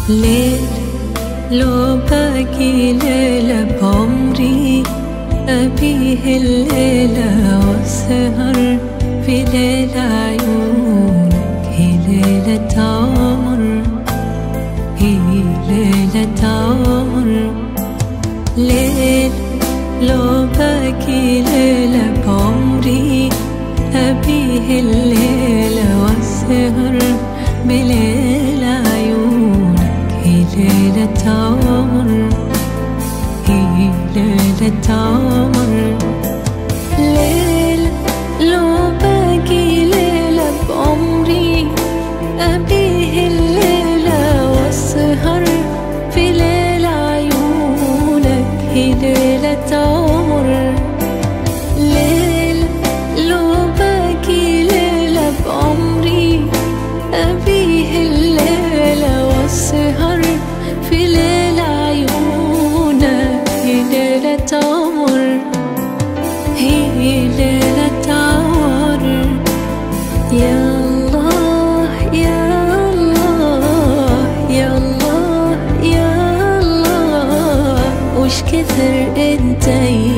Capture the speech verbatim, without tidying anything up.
ليل لو باقي ليلة بعمري أبيه الليلة وأسهر في ليلة عيونك. هي ليلة عمر، هي ليلة عمر. ليل لو باقي ليلة بعمري أبيه الليلة وأسهر بليلة عيونك. هي ليلة عمر، هي ليلة عمر. ليل لو باقي ليلة بعمري أبيه الليلة وأسهر في ليلة عيونك. هي ليلة عمر. ليل لو باقي ليلة بعمري أبيه الليلة وأسهر في ليلة عيونك. هي ليلة عمر، هي ليلة عمر. يا الله يا الله يا الله يا الله، وش كثر انت